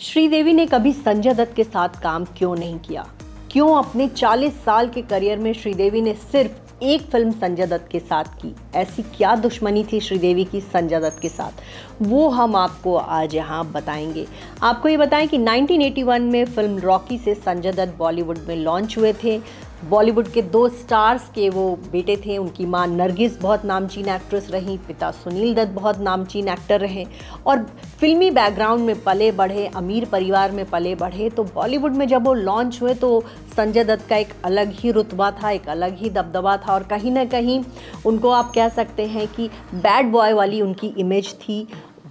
श्रीदेवी ने कभी संजय दत्त के साथ काम क्यों नहीं किया? क्यों अपने 40 साल के करियर में श्रीदेवी ने सिर्फ एक फिल्म संजय दत्त के साथ की? ऐसी क्या दुश्मनी थी श्रीदेवी की संजय दत्त के साथ? वो हम आपको आज यहाँ बताएंगे। आपको ये बताएं कि 1981 में फिल्म रॉकी से संजय दत्त बॉलीवुड में लॉन्च हुए थे। बॉलीवुड के 2 स्टार्स के वो बेटे थे। उनकी मां नरगिस बहुत नामचीन एक्ट्रेस रहीं, पिता सुनील दत्त बहुत नामचीन एक्टर रहे और फिल्मी बैकग्राउंड में पले बढ़े, अमीर परिवार में पले बढ़े। तो बॉलीवुड में जब वो लॉन्च हुए तो संजय दत्त का एक अलग ही रुतबा था, एक अलग ही दबदबा था और कहीं ना कहीं उनको आप कह सकते हैं कि बैड बॉय वाली उनकी इमेज थी।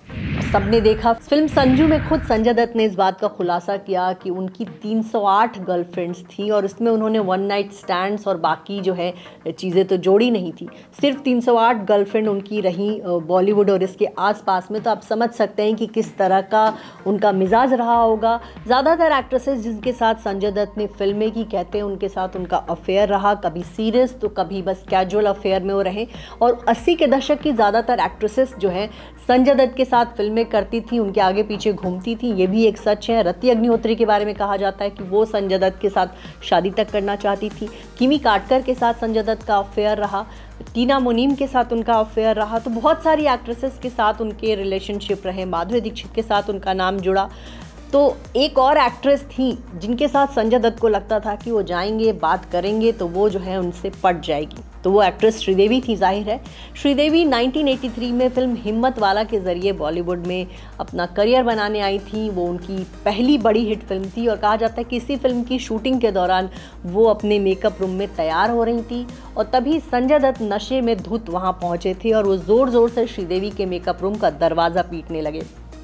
सबने देखा फिल्म संजू में खुद संजय दत्त ने इस बात का खुलासा किया कि उनकी 308 गर्लफ्रेंड्स थी और उसमें उन्होंने वन नाइट स्टैंड्स और बाकी जो है चीज़ें तो जोड़ी नहीं थी। सिर्फ 308 गर्लफ्रेंड उनकी रही बॉलीवुड और इसके आसपास में। तो आप समझ सकते हैं कि किस तरह का उनका मिजाज रहा होगा। ज़्यादातर एक्ट्रेसेस जिनके साथ संजय दत्त ने फिल्में की, कहते हैं उनके साथ उनका अफेयर रहा, कभी सीरियस तो कभी बस कैजुअल अफेयर में वो रहे। और 80 के दशक की ज़्यादातर एक्ट्रेसेस जो है संजय दत्त के साथ फिल्में करती थी, उनके आगे पीछे घूमती थी। ये भी एक सच है। रति अग्निहोत्री के बारे में कहा जाता है कि वो संजय दत्त के साथ शादी तक करना चाहती थी। किमी काटकर के साथ संजय दत्त का अफेयर रहा, टीना मुनीम के साथ उनका अफेयर रहा। तो बहुत सारी एक्ट्रेसेस के साथ उनके रिलेशनशिप रहे। माधुरी दीक्षित के साथ उनका नाम जुड़ा। तो एक और एक्ट्रेस थी जिनके साथ संजय दत्त को लगता था कि वो जाएंगे, बात करेंगे तो वो जो है उनसे पट जाएगी। तो वो एक्ट्रेस श्रीदेवी थी। जाहिर है श्रीदेवी 1983 में फिल्म हिम्मत वाला के ज़रिए बॉलीवुड में अपना करियर बनाने आई थी। वो उनकी पहली बड़ी हिट फिल्म थी और कहा जाता है कि इसी फिल्म की शूटिंग के दौरान वो अपने मेकअप रूम में तैयार हो रही थी और तभी संजय दत्त नशे में धुत वहाँ पहुँचे थे और वो ज़ोर ज़ोर से श्रीदेवी के मेकअप रूम का दरवाज़ा पीटने लगे।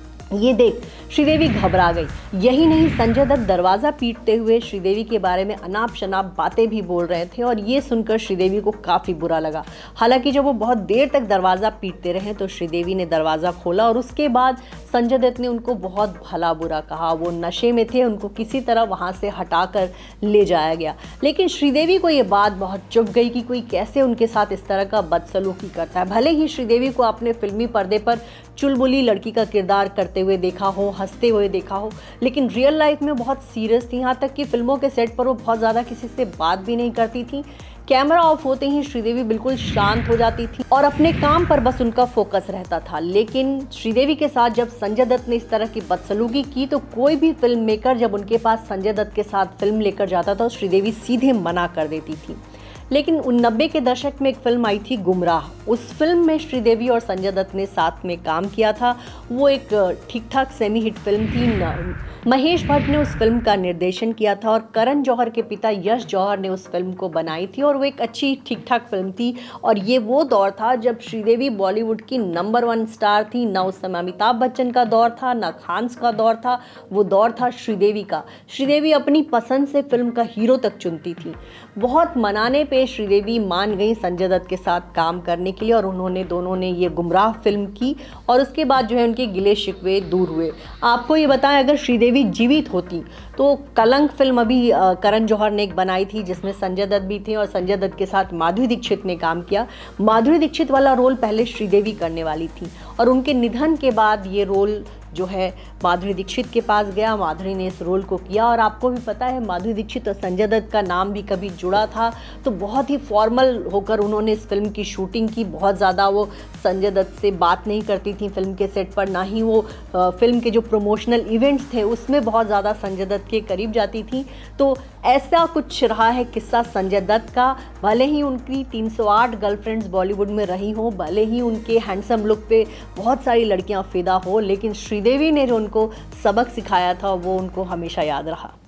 ये देख श्रीदेवी घबरा गई। यही नहीं, संजय दत्त दरवाज़ा पीटते हुए श्रीदेवी के बारे में अनाप शनाप बातें भी बोल रहे थे और ये सुनकर श्रीदेवी को काफ़ी बुरा लगा। हालांकि जब वो बहुत देर तक दरवाज़ा पीटते रहे तो श्रीदेवी ने दरवाज़ा खोला और उसके बाद संजय दत्त ने उनको बहुत भला बुरा कहा। वो नशे में थे, उनको किसी तरह वहाँ से हटाकर ले जाया गया। लेकिन श्रीदेवी को ये बात बहुत चुभ गई कि कोई कैसे उनके साथ इस तरह का बदसलूकी करता है। भले ही श्रीदेवी को अपने फिल्मी पर्दे पर चुलबुली लड़की का किरदार करते हुए देखा हो, हंसते हुए देखा हो, लेकिन रियल लाइफ में बहुत सीरियस थी। यहाँ तक कि फिल्मों के सेट पर वो बहुत ज़्यादा किसी से बात भी नहीं करती थी। कैमरा ऑफ होते ही श्रीदेवी बिल्कुल शांत हो जाती थी और अपने काम पर बस उनका फोकस रहता था। लेकिन श्रीदेवी के साथ जब संजय दत्त ने इस तरह की बदसलूकी की तो कोई भी फिल्म मेकर जब उनके पास संजय दत्त के साथ फिल्म लेकर जाता था तो श्रीदेवी सीधे मना कर देती थी। लेकिन 90 के दशक में एक फिल्म आई थी गुमराह। उस फिल्म में श्रीदेवी और संजय दत्त ने साथ में काम किया था। वो एक ठीक ठाक सेमी हिट फिल्म थी। महेश भट्ट ने उस फिल्म का निर्देशन किया था और करण जौहर के पिता यश जौहर ने उस फिल्म को बनाई थी और वो एक अच्छी ठीक ठाक फिल्म थी। और ये वो दौर था जब श्रीदेवी बॉलीवुड की नंबर 1 स्टार थी। ना उस समय अमिताभ बच्चन का दौर था, ना खान्स का दौर था। वो दौर था श्रीदेवी का। श्रीदेवी अपनी पसंद से फिल्म का हीरो तक चुनती थी। बहुत मनाने पे श्रीदेवी मान गई संजय दत्त के साथ काम करने के लिए और दोनों ने ये गुमराह फिल्म की और उसके बाद जो है उनके गिले शिकवे दूर हुए। आपको ये बताएं, अगर श्रीदेवी जीवित होती तो कलंक फिल्म अभी करण जौहर ने एक बनाई थी जिसमें संजय दत्त भी थे और संजय दत्त के साथ माधुरी दीक्षित ने काम किया। माधुरी दीक्षित वाला रोल पहले श्रीदेवी करने वाली थी और उनके निधन के बाद ये रोल जो है माधुरी दीक्षित के पास गया। माधुरी ने इस रोल को किया और आपको भी पता है माधुरी दीक्षित और संजय दत्त का नाम भी कभी जुड़ा था। तो बहुत ही फॉर्मल होकर उन्होंने इस फिल्म की शूटिंग की। बहुत ज़्यादा वो संजय दत्त से बात नहीं करती थी फिल्म के सेट पर, ना ही वो फिल्म के जो प्रमोशनल इवेंट्स थे उसमें बहुत ज़्यादा संजय दत्त के करीब जाती थी। तो ऐसा कुछ रहा है किस्सा संजय दत्त का। भले ही उनकी 308 गर्लफ्रेंड्स बॉलीवुड में रही हों, भले ही उनके हैंडसम लुक पे बहुत सारी लड़कियां फिदा हो, लेकिन श्रीदेवी ने जो उनको सबक सिखाया था वो उनको हमेशा याद रहा।